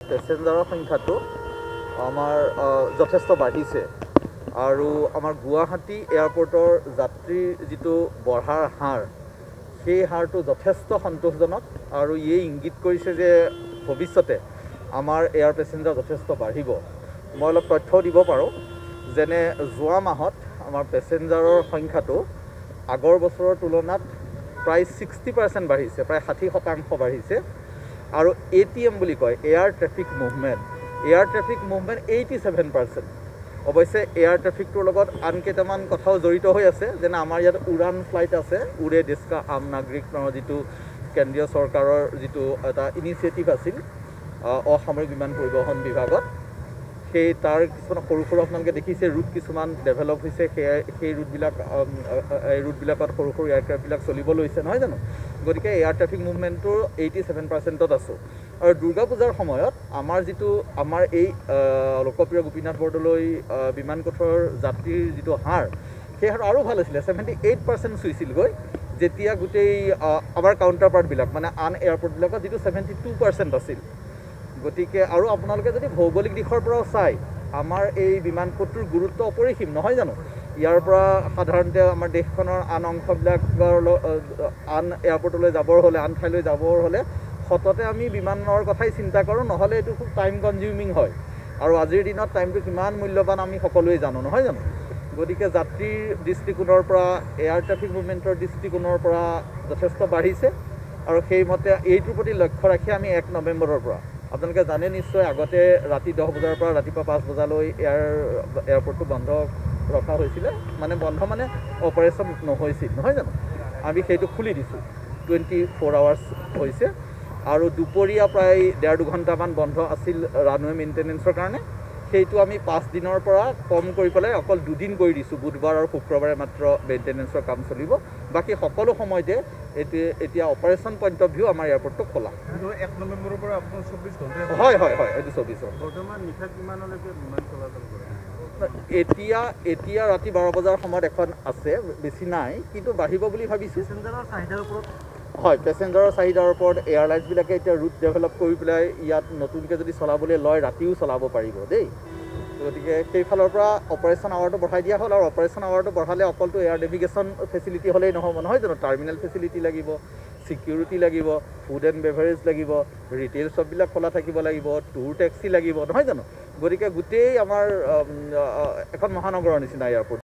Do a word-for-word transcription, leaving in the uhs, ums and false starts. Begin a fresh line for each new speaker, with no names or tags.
পেছেঞ্জাৰৰ সংখ্যাটো আমাৰ যথেষ্ট বাঢ়িছে আৰু আমাৰ গুৱাহাটী এয়াৰপৰ্টৰ যাত্ৰীৰ যিটো বঢ়াৰ হাৰ সেই হাৰটো যথেষ্ট সন্তোষজনক আৰু ইয়ে ইংগিত কৰিছে যে ভৱিষ্যতে আমাৰ এয়াৰ পেছেঞ্জাৰ যথেষ্ট বাঢ়িব। মই অলপ তথ্যও দিব পাৰোঁ, যেনে যোৱা মাহত আমাৰ পেছেঞ্জাৰৰ সংখ্যাটো আগৰ বছৰৰ তুলনাত প্ৰায় ছিক্সটি পাৰ্চেণ্ট বাঢ়িছে, প্ৰায় ষাঠি শতাংশ বাঢ়িছে। আৰু এ টি এম বুলি কয়, air traffic movement, air traffic movement eighty seven percent. অৱশ্যে এয়াৰ ট্ৰেফিকটোৰ লগত আন কেইটামান কথাও জড়িত হৈ আছে, যেনে আমাৰ ইয়াত উড়ান ফ্লাইট আছে, উৰে দেশ কা আম নাগৰিক নামৰ যিটো কেন্দ্ৰীয় চৰকাৰৰ যিটো এটা ইনিচিয়েটিভ আছিল অসামৰিক বিমান পৰিবহণ বিভাগত, সেই তাৰ কিছুমান সৰু সৰু আপোনালোকে দেখিছে ৰুট কিছুমান ডেভেলপ হৈছে, সেই সেই ৰুটবিলাক এই ৰুটবিলাকত সৰু সৰু এয়াৰক্ৰাফ্টবিলাক চলিব লৈছে, নহয় জানো? গতিকে এয়াৰ ট্ৰেফিক মুভমেণ্টটোৰ এইটি ছেভেন পাৰ্চেণ্টত আছোঁ। আৰু দুৰ্গা পূজাৰ সময়ত আমাৰ যিটো আমাৰ এই লোকপ্ৰিয় গোপীনাথ বৰদলৈ বিমান কোঠৰ যাত্ৰীৰ যিটো হাৰ, সেই হাৰ আৰু ভাল আছিলে, ছেভেণ্টি এইট পাৰ্চেণ্ট চুইছিলগৈ, যেতিয়া গোটেই আমাৰ কাউণ্টাৰ পাৰ্টবিলাক মানে আন এয়াৰপৰ্টবিলাকত যিটো ছেভেণ্টি টু পাৰ্চেণ্ট আছিল। গতিকে আৰু আপোনালোকে যদি ভৌগোলিক দিশৰ পৰাও চায়, আমাৰ এই বিমানপথটোৰ গুৰুত্ব অপৰিসীম, নহয় জানো? ইয়াৰ পৰা সাধাৰণতে আমাৰ দেশখনৰ আন অংশবিলাকৰ আন এয়াৰপৰ্টলৈ যাবৰ হ'লে, আন ঠাইলৈ যাবৰ হ'লে সততে আমি বিমানৰ কথাই চিন্তা কৰোঁ, নহ'লে এইটো খুব টাইম কনজিউমিং হয়। আৰু আজিৰ দিনত টাইমটো কিমান মূল্যৱান আমি সকলোৱে জানো, নহয় জানো? গতিকে যাত্ৰীৰ দৃষ্টিকোণৰ পৰা, এয়াৰ ট্ৰেফিক মুভমেণ্টৰ দৃষ্টিকোণৰ পৰা যথেষ্ট বাঢ়িছে। আৰু সেইমতে এইটোৰ প্ৰতি লক্ষ্য ৰাখি আমি এক নৱেম্বৰৰ পৰা, আপোনালোকে জানে নিশ্চয়, আগতে ৰাতি দহ বজাৰ পৰা ৰাতিপুৱা পাঁচ বজালৈ এয়াৰ এয়াৰপৰ্টটো বন্ধ ৰখা হৈছিলে, মানে বন্ধ মানে অপাৰেশ্যন নহৈছিল, নহয় জানো? আমি সেইটো খুলি দিছোঁ, টুৱেণ্টি ফ'ৰ আৱাৰ্ছ হৈছে। আৰু দুপৰীয়া প্ৰায় ডেৰ দুঘণ্টামান বন্ধ আছিল ৰানৱে মেইনটেনেঞ্চৰ কাৰণে, সেইটো আমি পাঁচ দিনৰ পৰা কম কৰি পেলাই অকল দুদিন কৰি দিছোঁ, বুধবাৰ আৰু শুক্ৰবাৰে মাত্ৰ মেইনটেনেঞ্চৰ কাম চলিব, বাকী সকলো সময়তে এতিয়া এতিয়া অপাৰেশ্যন পইণ্ট অফ ভিউ আমাৰ এয়াৰপৰ্টটো খোলা।
এক নৱেম্বৰৰ পৰা আপোনাৰ চৌব্বিছ ঘণ্টা
হয় হয় হয় এইটো চৌব্বিছ ঘণ্টা।
বৰ্তমান নিশা কিমানলৈকে বিমান চলাচল কৰে?
এতিয়া এতিয়া ৰাতি বাৰ বজাৰ সময়ত এখন আছে, বেছি নাই, কিন্তু বাঢ়িব বুলি ভাবিছোঁ।
পেছেঞ্জাৰৰ চাহিদাৰ ওপৰত
হয়, পেছেঞ্জাৰৰ চাহিদাৰ ওপৰত এয়াৰলাইন্সবিলাকে এতিয়া ৰুট ডেভেলপ কৰি পেলাই ইয়াত নতুনকৈ যদি চলাবলৈ লয়, ৰাতিও চলাব পাৰিব দেই। গতিকে সেইফালৰ পৰা অপাৰেশ্যন আৱাৰটো বঢ়াই দিয়া হ'ল। আৰু অপাৰেশ্যন আৱাৰটো বঢ়ালে অকলটো এয়াৰ নেভিগেশ্যন ফেচিলিটি হ'লেই নহ'ব, নহয় জানো? টাৰ্মিনেল ফেচিলিটি লাগিব, ছিকিউৰিটি লাগিব, ফুড এণ্ড বেভাৰেজ লাগিব, ৰিটেইল শ্বপবিলাক খোলা থাকিব লাগিব, টুৰ টেক্সি লাগিব, নহয় জানো? গতিকে গোটেই আমাৰ এখন মহানগৰৰ নিচিনা এয়াৰপৰ্ট।